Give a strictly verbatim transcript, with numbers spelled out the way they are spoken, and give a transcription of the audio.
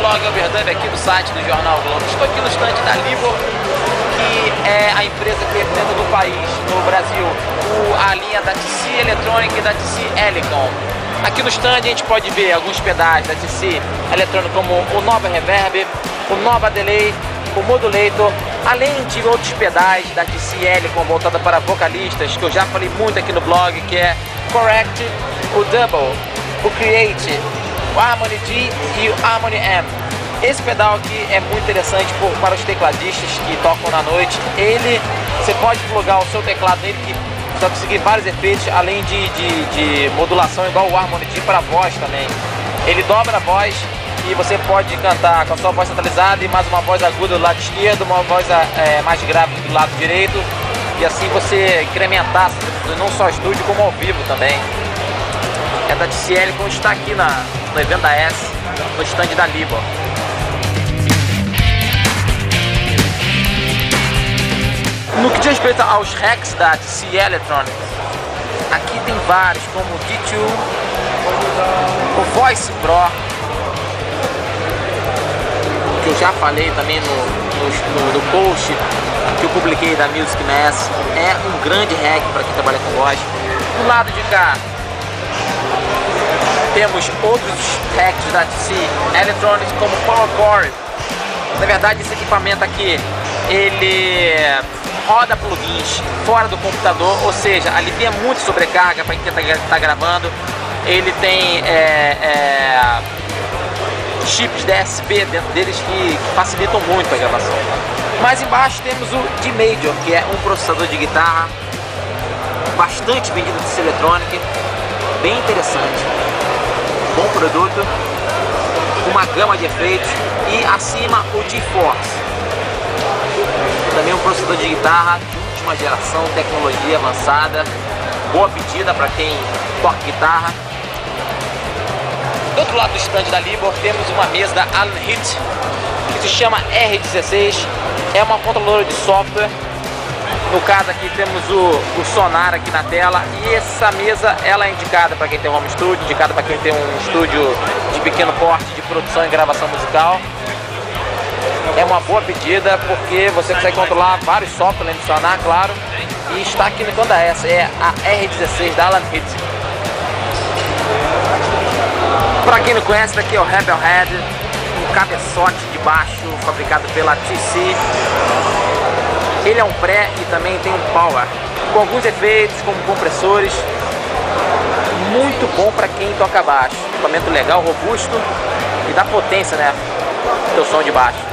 blog Overdub aqui do site do Jornal Globo. Estou aqui no stand da Libor, que é a empresa que representa do país, no Brasil, o, a linha da T C Electronic e da T C Helicon. Aqui no stand a gente pode ver alguns pedais da T C Electronic, como o Nova Reverb, o Nova Delay, o Modulator, além de outros pedais da T C Helicon voltada para vocalistas, que eu já falei muito aqui no blog, que é Correct, o Double, o Create, o Harmony G e o Harmony M. Esse pedal aqui é muito interessante por, para os tecladistas que tocam na noite. Ele, você pode plugar o seu teclado nele, que você vai conseguir vários efeitos, além de, de, de modulação, igual o Harmony G para a voz também. Ele dobra a voz e você pode cantar com a sua voz centralizada e mais uma voz aguda do lado esquerdo, uma voz é, mais grave do lado direito, e assim você incrementar não só estúdio como ao vivo também. É da T C Helicon, está aqui na, no evento da S, no stand da Libor. No que diz respeito aos racks da T C Electronic, aqui tem vários, como o D dois, o Voice Pro, que eu já falei também no, no, no post que eu publiquei da Music Mass. É um grande rack para quem trabalha com voz. Do lado de cá temos outros hacks da T C Electronics, como Power Core. Na verdade, esse equipamento aqui, ele roda plugins fora do computador, ou seja, alivia muito sobrecarga para quem está tá gravando. Ele tem é, é, chips D S P dentro deles que, que facilitam muito a gravação. Mais embaixo temos o D Major, que é um processador de guitarra bastante vendido da T C Electronic, bem interessante. Bom produto, uma gama de efeitos, e acima o G-Force, também um processador de guitarra de última geração, tecnologia avançada, boa pedida para quem toca guitarra. Do outro lado do stand da Libor temos uma mesa da Alan Hit, que se chama R dezesseis, é uma controladora de software. No caso aqui temos o, o sonar aqui na tela, e essa mesa ela é indicada para quem tem um home studio, indicada para quem tem um estúdio de pequeno porte de produção e gravação musical. É uma boa pedida porque você consegue controlar vários softwares além do sonar, claro, e está aqui no stand da S, é a R dezesseis da Alan Hit. Para quem não conhece, daqui é o Rebel Head, um cabeçote de baixo fabricado pela T C. Ele é um pré e também tem um power, com alguns efeitos como compressores. Muito bom para quem toca baixo. Equipamento legal, robusto e dá potência, né, pro teu som de baixo.